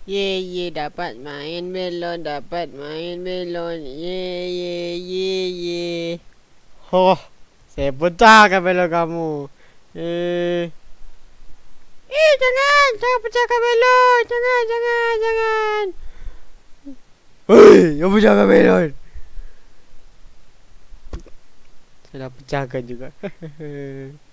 Ye dapat main belon, dapat main belon. Ye. Oh, saya pecahkan belon kamu. Eh, jangan pecahkan belon. Jangan. Hei, kamu pecahkan belon. Saya dah pecahkan juga.